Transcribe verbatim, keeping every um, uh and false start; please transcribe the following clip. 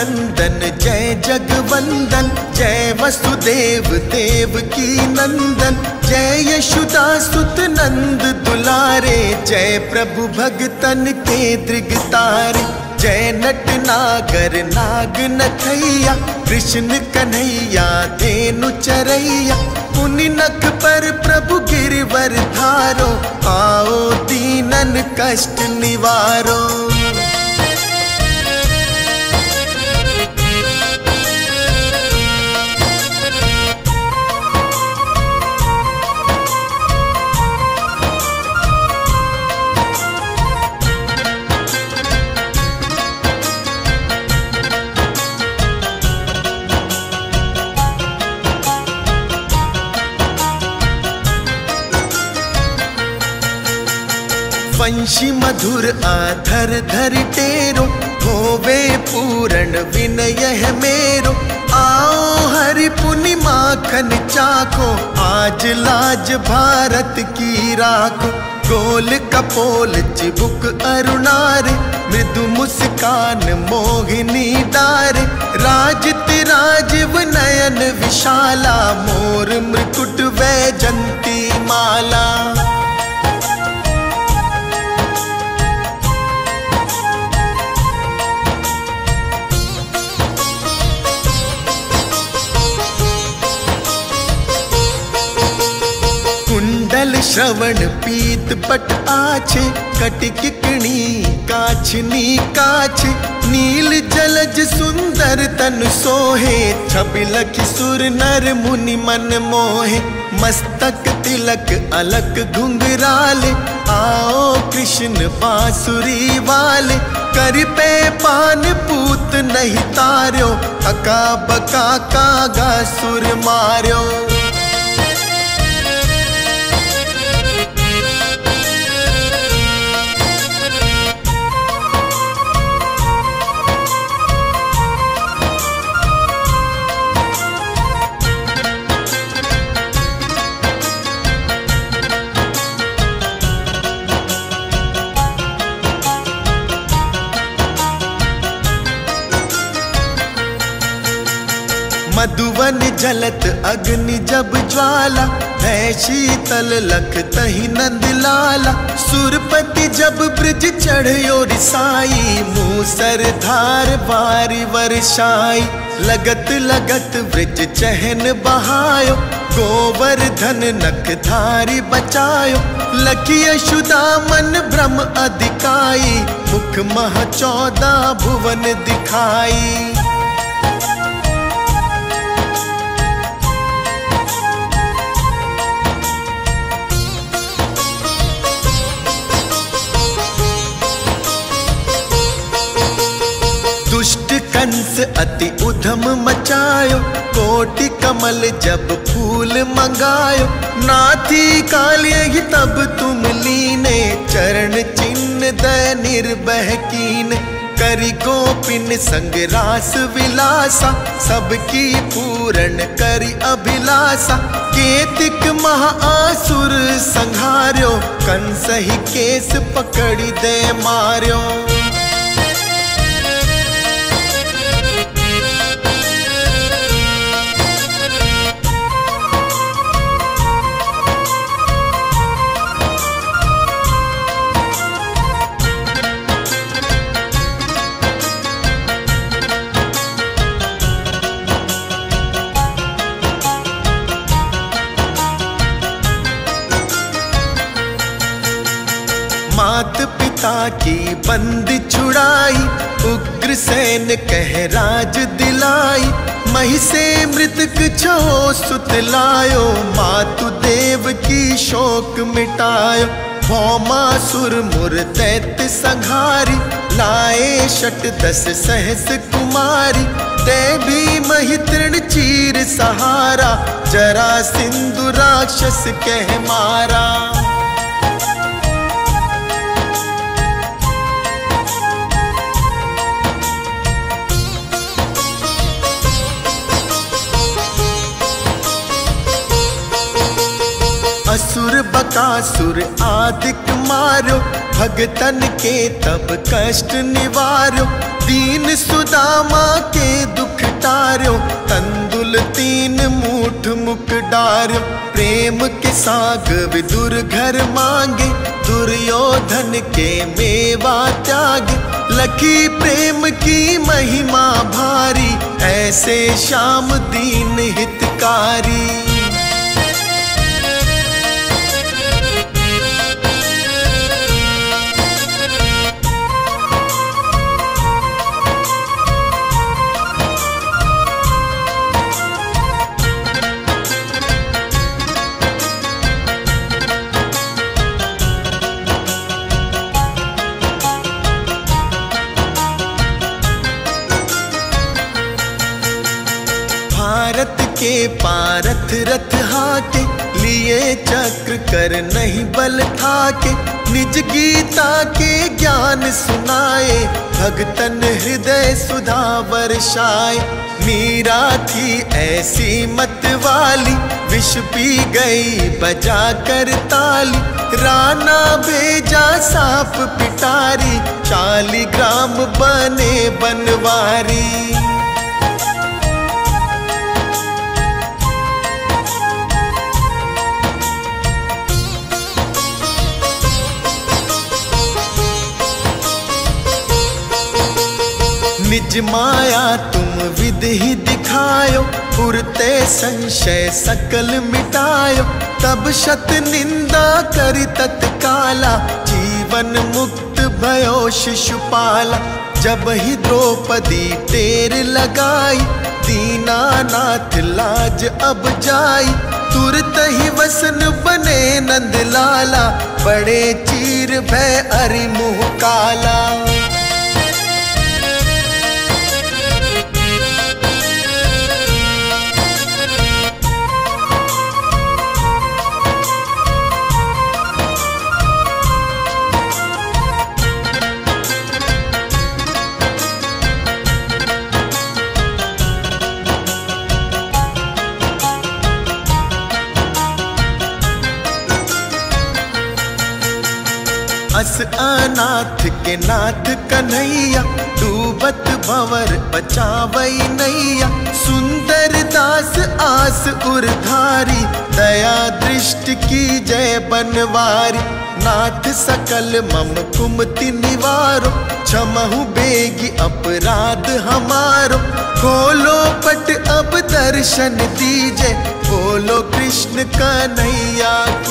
नंदन जय जगवंदन, जय वसुदेव देव की नंदन, जय यशोदा सुत नंद दुलारे, जय प्रभु भगतन के दृगतारे, जय नट नागर नाग नथैया, कृष्ण कन्हैया धेनु चरैया, पुनि नख पर प्रभु गिरवर धारो, आओ दीनन कष्ट निवारो। वंशी मधुर आधर धर टेरो, होवे पूर्ण विनय है मेरो, आओ हरि पुनि माखन चाखो, आज लाज भारत की राखो, गोल कपोल चिबुक अरुणारे, मृदु मुस्कान मोहिनी डारे, राजत राजीव नयन विशाला, मोर मृकुट वैजंती माला। कुंडल श्रवण पीत पट आछे, कटिक किणी काछनी काछे, नील जलज सुंदर तन सोहे, छबिलखि सुर नर मुनि मन मोहे, मस्तक तिलक अलक घुंघराले, आओ कृष्ण बांसुरी वाले, कर पे पान पूत नहीं तार्यो, अका बका कागा सुर मार्यो। मधुवन जलत अग्नि जब ज्वाला, है शीतल लख तही नंद लाला, सुरपति जब ब्रिज चढ़यो रिसाई, मूसर धार बारी वर्षाई, लगत लगत ब्रिज चहन बहायो, गोवर्धन नख धारी बचायो, लखी यशोदा मन भ्रम अधिकाई, मुख मह चौदह भुवन दिखाई। दुष्ट कंस अति उधम मचायो, कोटि कमल जब फूल मंगायो, नाथी काल्य ही तब तुम लीने, चरण चिन्ह दय निर्भय कीने, करी गोपिन संग रास विलासा, सबकी पूर्ण करी अभिलाषा, केतिक महाआसुर संहार्यो, कंस ही केस पकड़ी दे मार्यो। मात पिता की बंद छुड़ाई, उग्रसेन कह राज दिलाई, मही से मृतक छो सुत लायो, मातु देव की शोक मिटायो, भौमासुर मुर दैत्य संहारी, लाए शत दस सहस कुमारी, ते भी मही तृण चीर सहारा, जरा सिंधु राक्षस कह मारा। असुर बकासुर आदिक मारो, भगतन के तब कष्ट निवारो, दीन सुदामा के मार्यो। प्रेम के साग विदुर घर मांगे, दुर्योधन के मेवा त्यागे। लखी प्रेम की महिमा भारी, ऐसे श्याम दीन हितकारी। भारत के पारथ रथ हाके, लिए चक्र कर नहीं बल थाके। निज गीता के ज्ञान सुनाए, भगतन हृदय सुधा वर्षाए। मीरा थी ऐसी मत वाली, विष पी गई बजा कर ताली। राणा भेजा सांप पिटारी, शालिग्राम बने बनवारी। निज माया तुम विधि दिखायो, पुरते संशय सकल मिटायो। तब शत निंदा करि तत्काला, जीवन मुक्त भयो शिशुपाला। जब ही द्रौपदी टेर लगाई, दीनानाथ लाज अब जाई। तुरत ही वसन बने नंदलाला, बड़े चीर भय अरि मुँह काला। अस अनाथ के नाथ कन्हैया, डूबत भंवर बचावई नैया। सुंदर दास आस उरधारी, दया दृष्टि की जय बनवारी। नाथ सकल मम कुमति निवारो, क्षमहु बेगी अपराध हमारो। खोलो पट अब दर्शन दीजे, बोलो कृष्ण कन्हैया।